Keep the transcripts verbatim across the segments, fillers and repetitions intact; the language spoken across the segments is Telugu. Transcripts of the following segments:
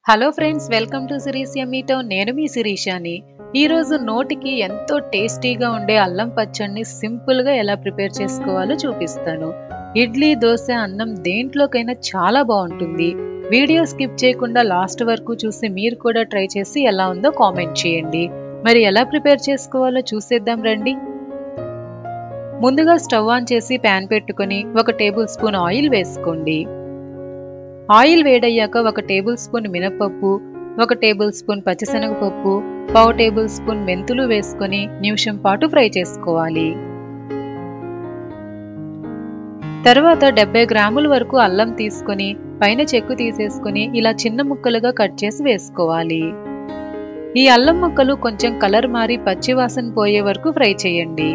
హలో ఫ్రెండ్స్, వెల్కమ్ టు సిరీస్ యమ్మీ టౌన్. నేను మీ శిరీషాని. ఈరోజు నోటికి ఎంతో టేస్టీగా ఉండే అల్లం పచ్చడిని సింపుల్గా ఎలా ప్రిపేర్ చేసుకోవాలో చూపిస్తాను. ఇడ్లీ, దోశ, అన్నం దేంట్లోకైనా చాలా బాగుంటుంది. వీడియో స్కిప్ చేయకుండా లాస్ట్ వరకు చూసి మీరు కూడా ట్రై చేసి ఎలా ఉందో కామెంట్ చేయండి. మరి ఎలా ప్రిపేర్ చేసుకోవాలో చూసేద్దాం రండి. ముందుగా స్టవ్ ఆన్ చేసి ప్యాన్ పెట్టుకొని ఒక టేబుల్ స్పూన్ ఆయిల్ వేసుకోండి. ఆయిల్ వేడయ్యాక ఒక టేబుల్ స్పూన్ మినపప్పు, ఒక టేబుల్ స్పూన్ పచ్చిశనగపప్పు, పావు టేబుల్ స్పూన్ మెంతులు వేసుకొని నిమిషం పాటు ఫ్రై చేసుకోవాలి. తర్వాత డెబ్బై గ్రాముల వరకు అల్లం తీసుకొని పైన చెక్కు తీసేసుకొని ఇలా చిన్న ముక్కలుగా కట్ చేసి వేసుకోవాలి. ఈ అల్లం ముక్కలు కొంచెం కలర్ మారి పచ్చివాసన పోయే వరకు ఫ్రై చేయండి.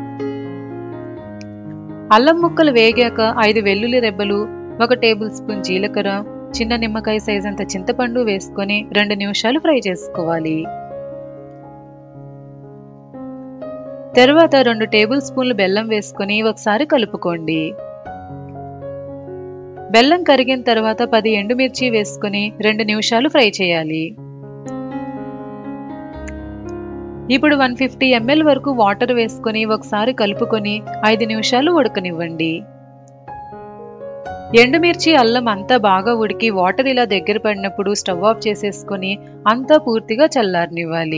అల్లం ముక్కలు వేగాక ఐదు వెల్లుల్లి రెబ్బలు, ఒక టేబుల్ స్పూన్ జీలకర్ర, చిన్న నిమ్మకాయ సైజ్ అంత చింతపండు వేసుకొని రెండు నిమిషాలు ఫ్రై చేసుకోవాలి. తర్వాత రెండు టేబుల్ స్పూన్లు బెల్లం వేసుకొని ఒకసారి కలుపుకోండి. బెల్లం కరిగిన తర్వాత పది ఎండుమిర్చి వేసుకొని రెండు నిమిషాలు ఫ్రై చేయాలి. ఇప్పుడు వన్ ఫిఫ్టీ ఎంఎల్ వరకు వాటర్ వేసుకొని ఒకసారి కలుపుకొని ఐదు నిమిషాలు ఉడకనివ్వండి. ఎండుమిర్చి అల్లం అంతా బాగా ఉడికి వాటర్ ఇలా దగ్గర పడినప్పుడు స్టవ్ ఆఫ్ చేసేసుకొని అంతా పూర్తిగా చల్లారనివ్వాలి.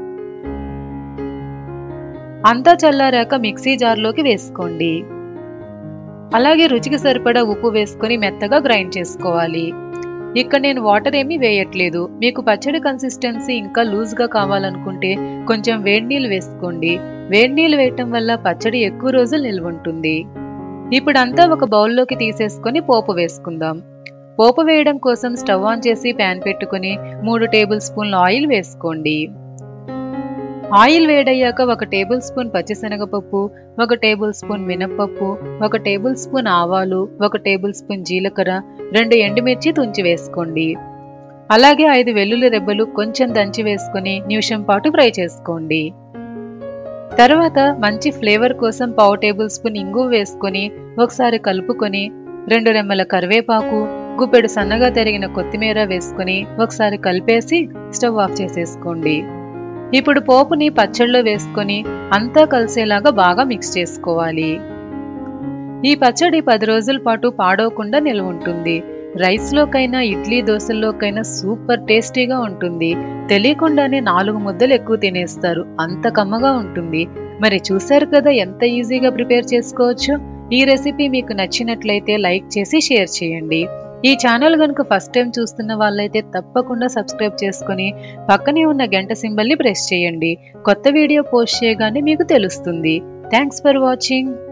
అంతా చల్లారాక మిక్సీ జార్లోకి వేసుకోండి. అలాగే రుచికి సరిపడా ఉప్పు వేసుకొని మెత్తగా గ్రైండ్ చేసుకోవాలి. ఇక్కడ నేను వాటర్ ఏమీ వేయట్లేదు. మీకు పచ్చడి కన్సిస్టెన్సీ ఇంకా లూజ్గా కావాలనుకుంటే కొంచెం వేడి నీళ్ళు వేసుకోండి. వేడి నీళ్ళు వేయటం వల్ల పచ్చడి ఎక్కువ రోజులు నిల్వ ఉంటుంది. ఇప్పుడంతా ఒక బౌల్లోకి తీసేసుకొని పోపు వేసుకుందాం. పోపు వేయడం కోసం స్టవ్ ఆన్ చేసి ప్యాన్ పెట్టుకుని మూడు టేబుల్ స్పూన్ల ఆయిల్ వేసుకోండి. ఆయిల్ వేడయ్యాక ఒక టేబుల్ స్పూన్ పచ్చిశనగపప్పు, ఒక టేబుల్ స్పూన్ మినప్పప్పు, ఒక టేబుల్ స్పూన్ ఆవాలు, ఒక టేబుల్ స్పూన్ జీలకర్ర, రెండు ఎండుమిర్చి తుంచి వేసుకోండి. అలాగే ఐదు వెల్లుల్లి రెబ్బలు కొంచెం దంచి వేసుకొని నిమిషం పాటు ఫ్రై చేసుకోండి. తర్వాత మంచి ఫ్లేవర్ కోసం పావు టేబుల్ స్పూన్ ఇంగువ వేసుకొని ఒకసారి కలుపుకొని రెండు రెమ్మల కరివేపాకు, గుప్పెడు సన్నగా తరిగిన కొత్తిమీర వేసుకొని ఒకసారి కలిపేసి స్టవ్ ఆఫ్ చేసేసుకోండి. ఇప్పుడు పోపుని పచ్చడిలో వేసుకొని అంతా కలిసేలాగా బాగా మిక్స్ చేసుకోవాలి. ఈ పచ్చడి పది రోజుల పాటు పాడవకుండా నిల్వ ఉంటుంది. రైస్లోకైనా ఇడ్లీ దోశల్లోకైనా సూపర్ టేస్టీగా ఉంటుంది. తెలియకుండానే నాలుగు ముద్దలు ఎక్కువ తినేస్తారు, అంత కమ్మగా ఉంటుంది. మరి చూశారు కదా ఎంత ఈజీగా ప్రిపేర్ చేసుకోవచ్చు. ఈ రెసిపీ మీకు నచ్చినట్లయితే లైక్ చేసి షేర్ చేయండి. ఈ ఛానల్ కనుక ఫస్ట్ టైం చూస్తున్న వాళ్ళైతే తప్పకుండా సబ్స్క్రైబ్ చేసుకొని పక్కనే ఉన్న గంట సింబల్ని ప్రెస్ చేయండి. కొత్త వీడియో పోస్ట్ చేయగానే మీకు తెలుస్తుంది. Thanks for watching.